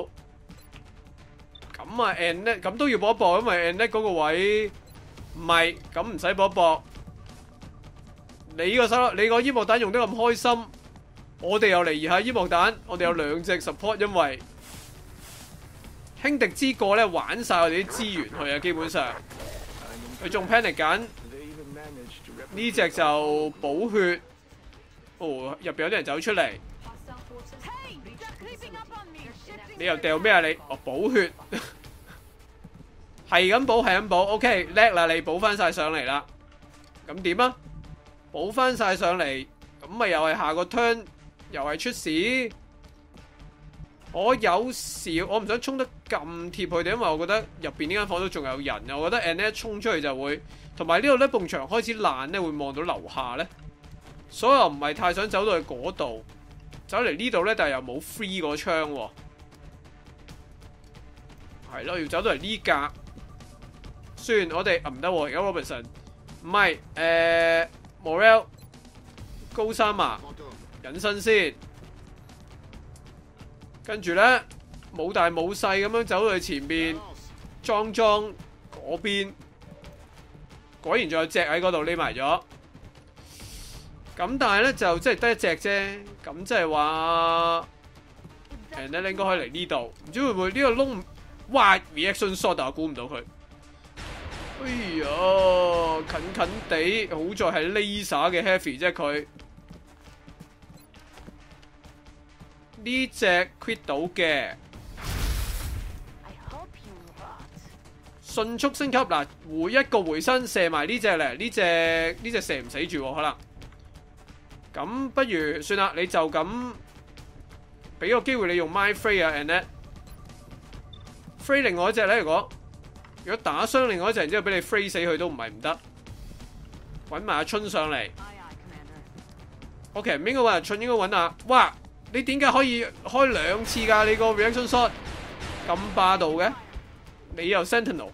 咁啊 ，and 咧咁都要搏一搏，因為 and 咧嗰個位唔係，咁唔使搏一搏。你個手，你個煙幕彈用得咁開心，我哋又嚟移下煙幕彈，我哋有兩隻 support， 因為輕敵之過咧玩晒我哋啲資源去啊，基本上佢仲 panic 緊，呢隻就補血。哦，入邊有啲人走出嚟，你又掉咩啊你？哦，補血，係咁補係咁補 ，OK 叻啦，你補翻晒上嚟啦。咁點啊？補翻晒上嚟，咁咪又係下個 turn 又係出事。我有時我唔想衝得咁貼佢哋，因為我覺得入邊呢間房都仲有人啊。我覺得 and 一衝出去就會，同埋呢度呢埲牆開始爛咧，會望到樓下咧，所以我唔係太想走到去嗰度，走嚟呢度咧，但係又冇 free 個窗喎，係咯，要走到嚟呢格。雖然我哋唔得喎，而家 Robinson 唔係誒 Morel 高三啊，隱身先。跟住咧，冇大冇細咁樣走到去前邊，裝裝嗰邊，果然仲有隻喺嗰度匿埋咗。咁但係咧就即係得一隻啫，咁即係話 ，and 咧應該可以嚟呢度，唔知會唔會呢個窿，哇 reaction shot 但我估唔到佢。哎呀，近近地，好在係 laser 嘅 heavy 啫佢。呢隻 quit 到嘅，迅速升級嗱，回一個回身射埋呢隻咧，呢隻呢隻射唔死住可能。咁不如算啦，你就咁俾個機會你用 my free 啊 and that free 另外一隻咧，如果如果打傷另外一隻，然之後俾你 free 死佢都唔係唔得。揾埋阿春上嚟 ，OK 唔應該揾阿春，應該揾阿哇！你點解可以開兩次㗎？你個 reaction shot 咁霸道嘅，你又 sentinel，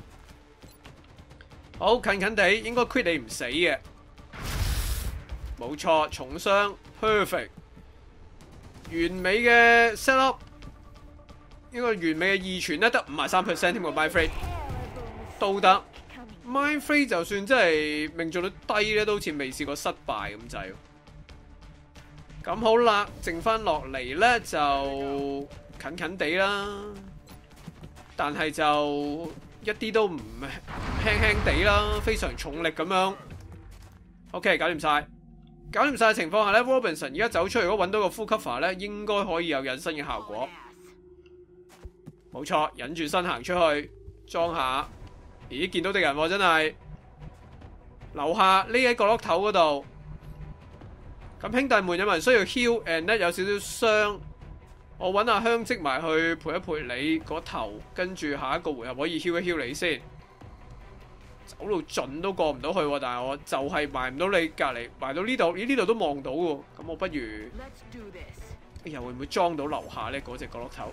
好近近地，應該 quit 你唔死嘅，冇錯，重傷 perfect， 完美嘅 set up， 應該完美嘅二傳咧，得五十三 percent 添個 my free 都得 ，my free 就算真係命中率低咧，都好似未試過失敗咁滯。咁好啦，剩翻落嚟呢就近近地啦，但係就一啲都唔輕輕地啦，非常重力咁樣。OK， 搞掂晒，搞掂晒嘅情況下呢 Robinson 而家走出嚟，如果揾到個 full cover 呢，應該可以有隱身嘅效果。冇錯，忍住身行出去裝下。咦，見到敵人喎，真係樓下匿喺角落頭嗰度。咁兄弟們有冇人需要 heal and 咧有少少傷？我揾阿香積埋去陪一陪你個頭，跟住下一個回合可以 heal 一 heal 你先。走到盡都過唔到去喎，但係我就係埋唔到你隔離，埋到呢度，咦呢度都望到喎。咁我不如，哎呀會唔會裝到樓下呢？嗰隻角落頭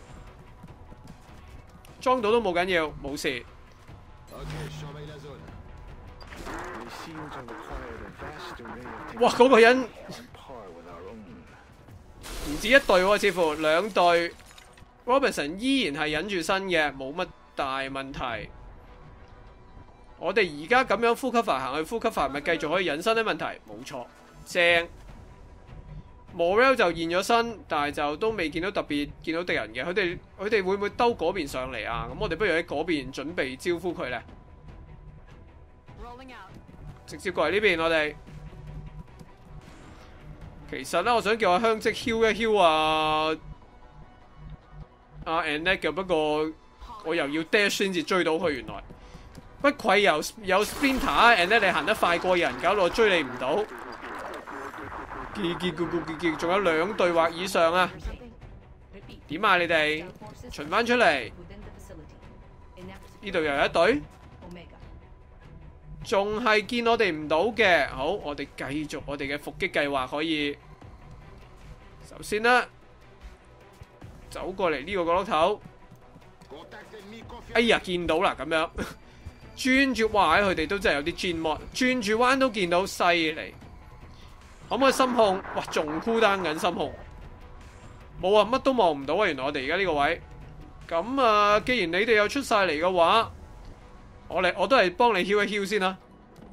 裝到都冇緊要，冇事。哇！嗰個人唔止一隊喎，似乎兩隊。Robinson 依然係忍住身嘅，冇乜大問題。我哋而家咁樣呼吸法行去呼吸法，咪繼續可以隱身啲問題？冇錯，正。 Morel 就現咗身，但係就都未見到特別見到敵人嘅。佢哋佢哋會唔會兜嗰邊上嚟啊？咁我哋不如喺嗰邊準備招呼佢咧。直接過嚟呢邊，我哋其實咧，我想叫阿香積囂一囂啊阿 Annette 嘅，不過我又要 dash 先至追到佢。原來不愧有有 Splinter，Annette 你行得快過人，搞到我追你唔到。結結結結結，仲有兩隊或以上啊！點啊你哋巡翻出嚟？呢度又有一隊。仲係見我哋唔到嘅，好，我哋繼續我哋嘅伏擊計劃。可以首先啦，走過嚟呢個角落頭。哎呀，見到啦，咁樣轉住，哇！佢哋都真係有啲 Gin mod，轉住彎都見到，犀利。可唔可以心控？哇，仲孤單緊心控。冇啊，乜都望唔到啊！原來我哋而家呢個位。咁啊，既然你哋又出晒嚟嘅話，我嚟，我都係幫你囂一囂先啦。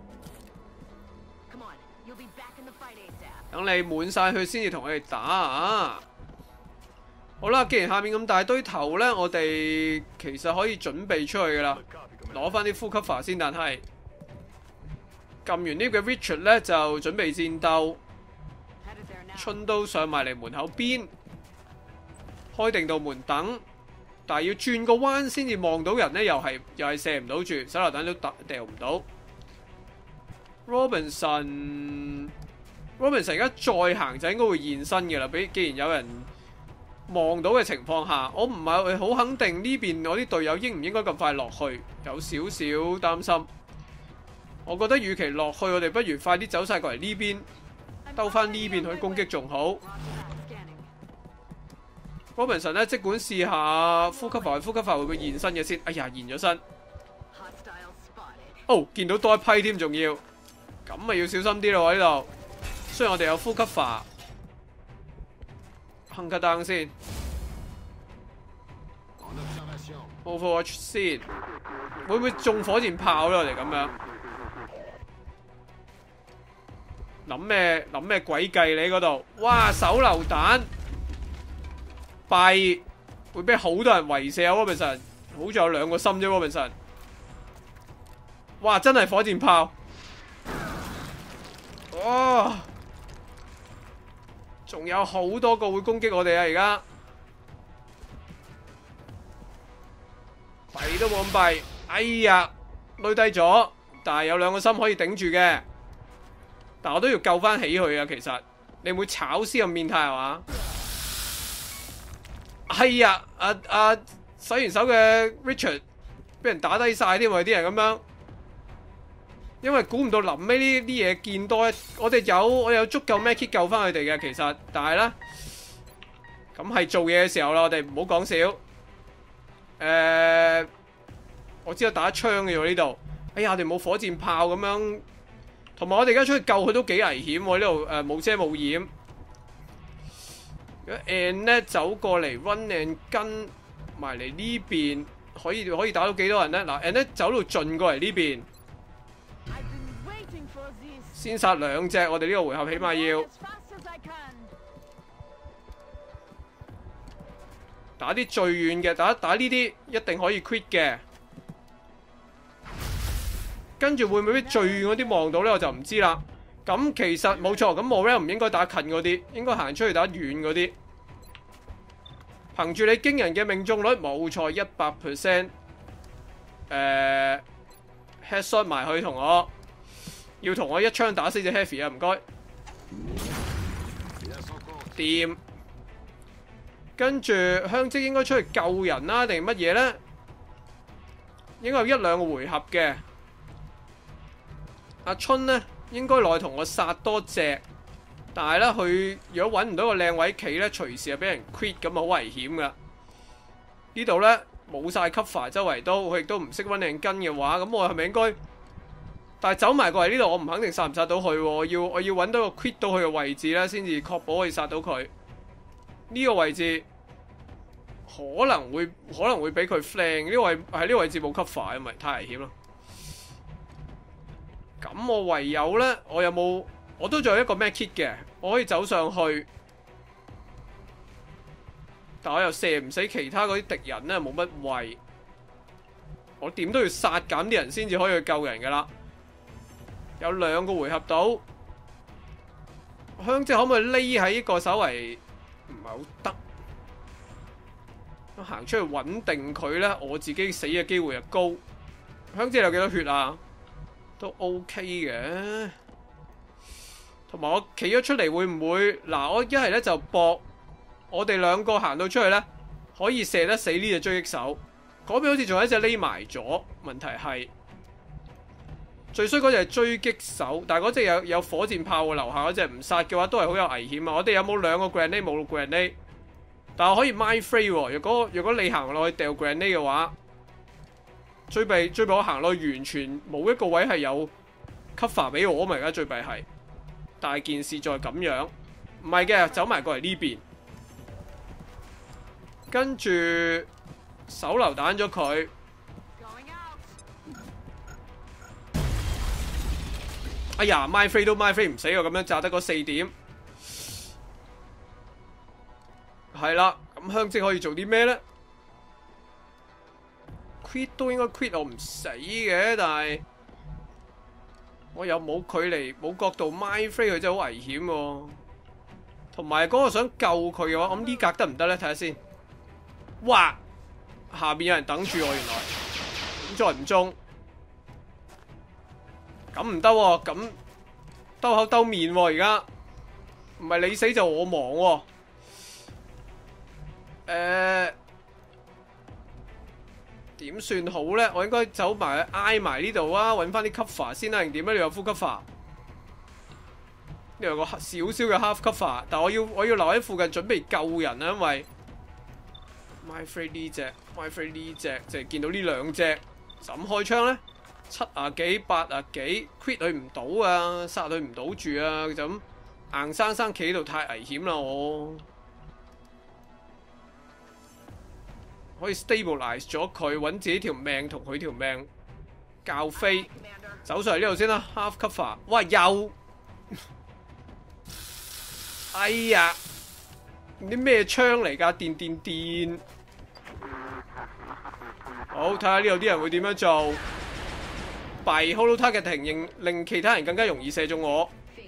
等你滿晒血先至同佢哋打啊！好啦，既然下面咁大堆頭呢，我哋其實可以準備出去噶啦，攞翻啲 full cover 先。但係撳完呢個 Richard 呢，就準備戰鬥。春都上埋嚟門口邊，開定道門等。但係要轉個彎先至望到人呢，又係又係射唔到住，手榴彈都掉唔到。Robinson，Robinson Robinson 而家再行就應該會現身嘅啦。俾既然有人望到嘅情況下，我唔係好肯定呢邊我啲隊友應唔應該咁快落去，有少少擔心。我覺得與其落去，我哋不如快啲走晒過嚟呢邊，兜翻呢邊去攻擊仲好。Robinson 咧，即管試下呼吸法，呼吸法會唔會現身嘅先？哎呀，現咗身。哦，見到多一批添，仲要咁咪要小心啲咯喎呢度。雖然我哋有呼吸法，哼卡燈先 ，Overwatch 先，會唔會中火箭炮咧？我哋咁樣諗咩諗咩鬼計？你嗰度，哇，手榴彈！弊會俾好多人圍射啊 ！Robinson 好似有兩個心啫 ，Robinson。哇！真係火箭炮，哦！仲有好多個會攻擊我哋啊！而家弊都冇咁弊，哎呀，累低咗，但係有兩個心可以頂住嘅。但我都要救翻起佢啊！其實你唔會炒屍咁變態係嘛？係啊，阿阿洗完手嘅 Richard 俾人打低晒添喎，啲人咁樣，因為估唔到臨尾呢啲嘢見多，我哋有我有足夠 medkit 救翻佢哋嘅，其實，但係咧，咁係做嘢嘅時候啦，我哋唔好講笑。誒、呃，我知道打槍嘅喎呢度，哎呀，我哋冇火箭炮咁樣，同埋我哋而家出去救佢都幾危險喎，呢度誒冇遮冇掩。And 咧走過嚟 run and 跟埋嚟呢邊，可以可以打到幾多人咧？嗱 ，And 咧走到盡過嚟呢邊，先殺兩隻，我哋呢個回合起碼要打啲最遠嘅，打打呢啲一定可以 quit 嘅。跟住會唔會俾最遠嗰啲望到咧？我就唔知啦。咁其實冇錯，咁 Morel 唔應該打近嗰啲，應該行出去打遠嗰啲。憑住你驚人嘅命中率，冇錯，一百 percent。誒 headshot 埋去同我，要同我一槍打死隻 heavy 啊！唔該。掂。跟住香積應該出去救人啦，定乜嘢咧？應該有一兩個回合嘅。阿春咧。應該落去同我殺多隻，但係咧佢如果揾唔到個靚位企咧，隨時係俾人 quit 咁啊，好危險噶。呢度咧冇晒 cover，周圍都佢亦都唔識揾靚根嘅話，咁我係咪應該？但係走埋過嚟呢度，我唔肯定殺唔殺到佢。我要我要揾到個 quit 到佢嘅位置咧，先至確保可以殺到佢。呢個位置可能會可能會俾佢 flank，呢個位喺呢個位置冇 cover，因為太危險咯。咁我唯有呢，我有冇？我都仲有一個 medkit 嘅，我可以走上去但我又射唔死其他嗰啲敵人咧，冇乜謂。我點都要殺減啲人先至可以去救人噶啦。有兩個回合到，香姐可唔可以匿喺呢個稍為唔係好得？行出去穩定佢咧，我自己死嘅機會又高。香姐有幾多血啊？都 OK 嘅。同埋我企咗出嚟會唔會？嗱，我一係咧就搏，我哋兩個行到出去咧，可以射得死呢隻狙擊手。嗰邊好似仲有一隻匿埋咗，問題係最衰嗰隻係狙擊手，但係嗰隻有有火箭炮喎，樓下嗰隻唔殺嘅話都係好有危險啊！我哋有冇兩個 grenade？ 冇 grenade， 但係我可以 mind free 喎。如果如果你行落去掉 grenade 嘅話，最弊最弊我行落去完全冇一個位係有 cover 俾我，咪而家最弊係。但係件事在咁樣，唔係嘅，走埋過嚟呢邊，跟住手榴彈咗佢。哎呀 ，my free 都 my free 唔死喎，咁樣炸得嗰四點。係啦，咁香姐可以做啲咩咧 ？quit 都應該 quit 我唔死嘅，但係我又冇距離冇角度 my free 佢真係好危險喎。同埋嗰個想救佢嘅話，咁呢格得唔得咧？睇下先。哇！下邊有人等住我，原來咁再唔中，咁唔得喎，咁兜口兜面喎，而家唔係你死就我亡喎。誒、呃，點算好咧？我應該走埋挨埋呢度啊，揾翻啲 cover 先啦，定點咧？你有 full cover，呢度有個少少嘅 half cover，但我要我要留喺附近準備救人啊，因為。My free 呢隻 ，My free 呢隻，就係見到呢兩隻，怎開槍咧？七啊幾、八啊幾 ，quit 佢唔到啊，殺佢唔到住啊，就咁硬生生企喺度太危險啦！我可以 stabilize 咗佢，揾自己條命同佢條命較飛，走上嚟呢度先啦 ，half cover， 哇又，哎呀！啲咩槍嚟㗎？電電電！好，睇下呢度啲人會點樣做。弊 Holo targeting 令令其他人更加容易射中我。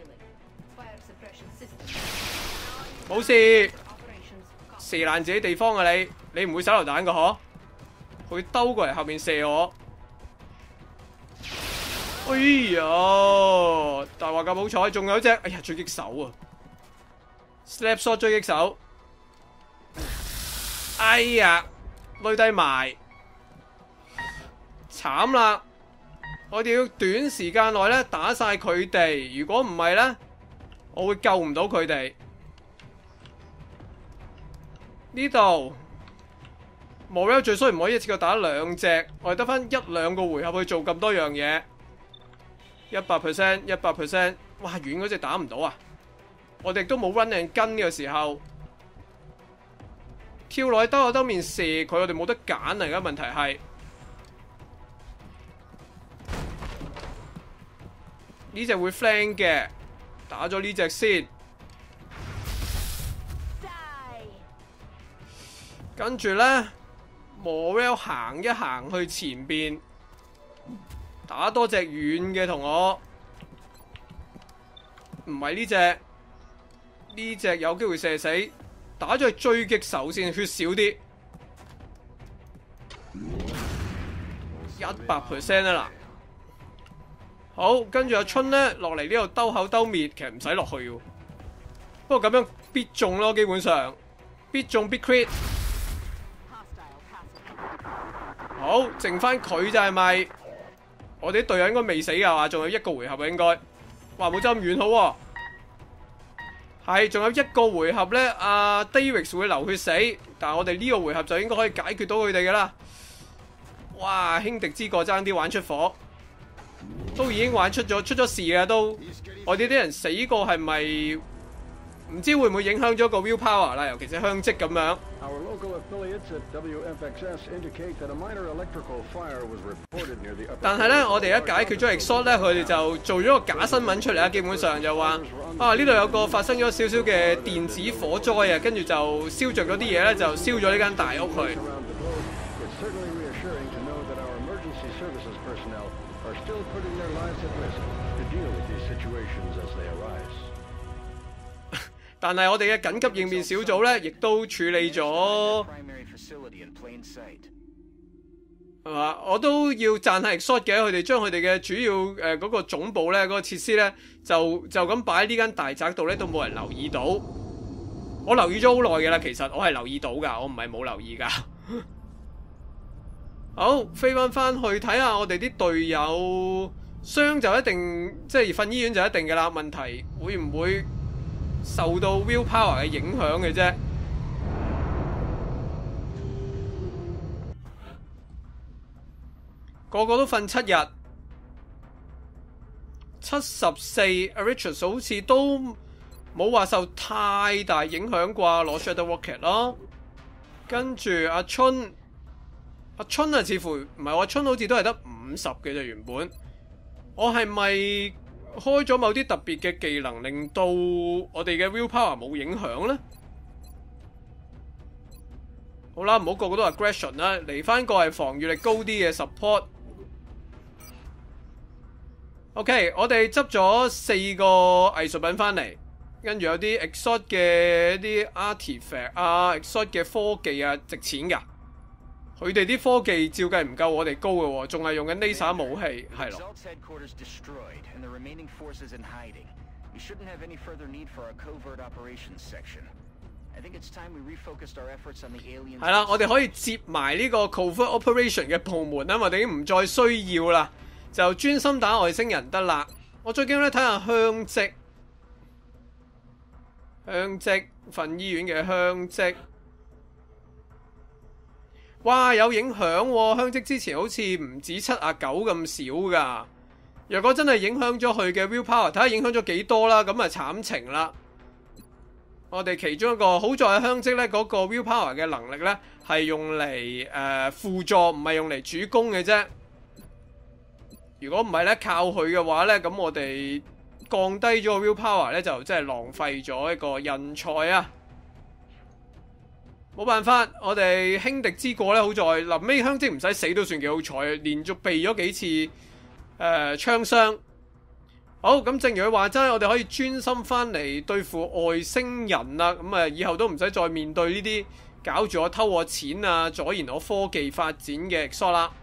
冇事，射爛自己地方啊你！你唔會手榴彈㗎嗬？佢兜過嚟後面射我。哎呀！大話咁好彩，仲有隻，哎呀狙擊手啊 ！Slap shot 狙擊手。哎呀，累低埋，慘啦！我哋要短時間內咧打晒佢哋，如果唔係咧，我會救唔到佢哋。呢度Morel最衰唔可以一次過打兩隻，我哋得翻一兩個回合去做咁多樣嘢。一百 percent， 一百 percent， 哇！遠嗰隻打唔到啊！我哋都冇 run and gun 嘅時候。跳落去兜口兜面射佢，我哋冇得揀啊！而家問題係呢隻會 flank 嘅，打咗呢隻先，跟住咧 Morel 行一行去前邊，打多隻遠嘅同我，唔係呢隻，呢隻有機會射死。打咗去狙擊手先，血少啲，一百 percent 啊嗱。好，跟住阿春咧落嚟呢度兜口兜面，其實唔使落去嘅，不過咁樣必中咯，基本上必中必 crit。好，剩翻佢就係咪？我哋啲隊友應該未死噶嘛？仲有一個回合啊，應該。哇，冇走咁遠好喎。係，仲有一個回合咧，阿 David 會流血死，但係我哋呢個回合就應該可以解決到佢哋嘅啦。哇，輕敵之過爭啲玩出火，都已經玩出咗出咗事嘅都。我哋啲人死過係咪唔知會唔會影響咗個 willpower 啦？尤其是香積咁樣。但係咧，我哋一解決咗 exhaust 咧，佢哋就做咗個假新聞出嚟啦。基本上就話啊！呢度有個發生咗少少嘅電子火災啊，跟住就燒着咗啲嘢咧，就燒咗呢間大屋去。但係我哋嘅緊急應變小組咧，亦都處理咗。係嘛？我都要讚下 Exort 嘅，佢哋將佢哋嘅主要誒嗰、呃那個總部咧，嗰、那個設施咧，就就咁擺喺呢間大宅度咧，都冇人留意到。我留意咗好耐嘅啦，其實我係留意到㗎，我唔係冇留意㗎。好，飛翻翻去睇下我哋啲隊友傷就一定，即係瞓醫院就一定㗎啦。問題會唔會受到 willpower 嘅影響嘅啫？個個都瞓七日，七十四 Arichus 好似都冇話受太大影響啩，攞 Shadow Rocket 咯。跟住阿春，阿春啊，似乎唔係，阿春好似都係得五十嘅啫。原本我係咪開咗某啲特別嘅技能，令到我哋嘅 Willpower 冇影響呢？好啦，唔好個個都 Aggression 啦，嚟翻個係防禦力高啲嘅 Support。OK， 我哋執咗四個藝術品翻嚟，跟住有啲 Exort 嘅一啲 Artifact 啊 ，Exort 嘅科技啊，值錢㗎。佢哋啲科技照計唔夠我哋高嘅喎，仲係用緊 Laser 武器，係咯。係啦，我哋可以接埋呢個 Covert Operation 嘅部門啦，我哋已經唔再需要啦。就專心打外星人得啦。我最驚咧睇下香積，香積瞓醫院嘅香積，哇有影響喎！香積之前好似唔止七啊九咁少噶。若果真係影響咗佢嘅 willpower，睇下影響咗幾多啦，咁啊慘情啦。我哋其中一個好在係香積咧，嗰個 willpower 嘅能力咧係用嚟誒輔助，唔係用嚟主攻嘅啫。如果唔係咧，靠佢嘅話咧，咁我哋降低咗個 willpower 咧，就真係浪費咗一個人才啊！冇辦法，我哋輕敵之過咧，好在臨尾香積唔使死都算幾好彩，連續避咗幾次誒、呃、槍傷。好，咁正如佢話齋，我哋可以專心翻嚟對付外星人啦。咁啊，以後都唔使再面對呢啲搞住我偷我錢啊、阻延我科技發展嘅 Exort 啦。